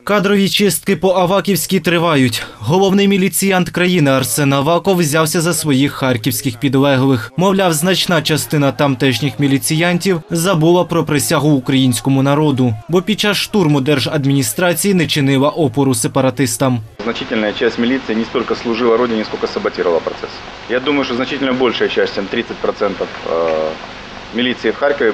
Кадрові чистки по Аваківській тривають. Головний міліціянт країни Арсен Аваков взявся за своїх харківських підлеглих. Мовляв, значна частина тамтешніх міліціянтів забула про присягу українському народу, бо під час штурму держадміністрації не чинила опору сепаратистам. Значительная часть милиции не столько служила Родине, сколько саботировала процесс. Я думаю, что значительно большая часть, чем 30% милиции в Харькове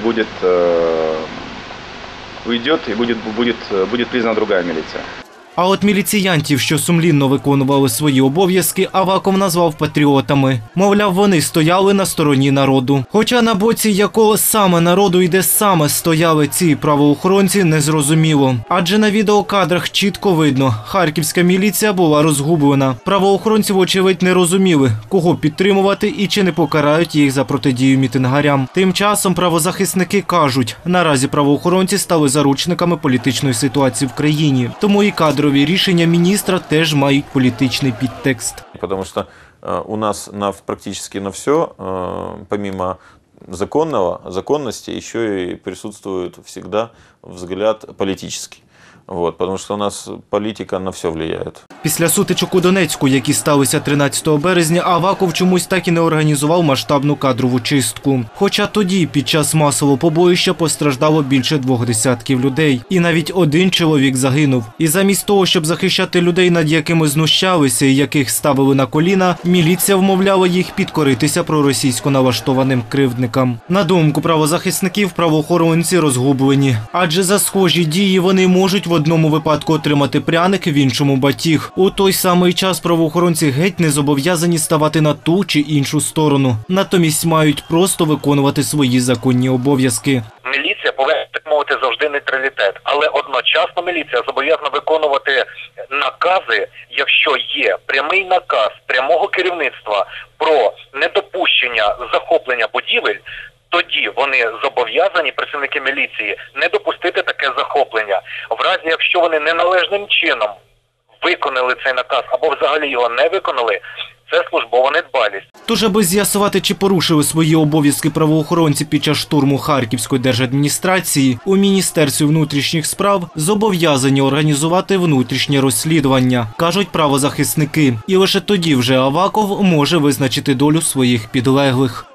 уйдет и будет признана другая милиция. А от міліціянтів, що сумлінно виконували свої обов'язки, Аваков назвав патріотами. Мовляв, вони стояли на стороні народу. Хоча на боці якого саме народу і де саме стояли ці правоохоронці, незрозуміло. Адже на відеокадрах чітко видно, харківська міліція була розгублена. Правоохоронці, вочевидь, не розуміли, кого підтримувати і чи не покарають їх за протидію мітингарям. Тим часом правозахисники кажуть, наразі правоохоронці стали заручниками політичної ситуації в країні. Тому і кадрові рішення міністра теж мають політичний підтекст. Потому что у нас практически на все, помимо законности, еще и присутствует всегда взгляд политический. Потому что у нас політика на все впливає. Після сутичок у Донецьку, які сталися 13 березня, Аваков чомусь так і не організував масштабну кадрову чистку. Хоча тоді, під час масового побоїща, постраждало більше 20 людей. І навіть один чоловік загинув. І замість того, щоб захищати людей, над якими знущалися і яких ставили на коліна, міліція вмовляла їх підкоритися проросійсько налаштованим кривдникам. На думку правозахисників, правоохоронці розгублені. Адже за схожі дії вони можуть в одному випадку отримати пряник, в іншому батіг. У той самий час правоохоронці геть не зобов'язані ставати на ту чи іншу сторону. Натомість мають просто виконувати свої законні обов'язки. Міліція повинна, так мовити, завжди нейтралітет. Але одночасно міліція зобов'язана виконувати накази, якщо є прямий наказ прямого керівництва про недопущення захоплення будівель, тоді вони зобов'язані, працівники міліції, не допустити таке захоплення. В разі, якщо вони неналежним чином виконали цей наказ або взагалі його не виконали, це службова недбалість. Тож, аби з'ясувати, чи порушили свої обов'язки правоохоронці під час штурму Харківської держадміністрації, у Міністерстві внутрішніх справ зобов'язані організувати внутрішнє розслідування, кажуть правозахисники. І лише тоді вже Аваков може визначити долю своїх підлеглих.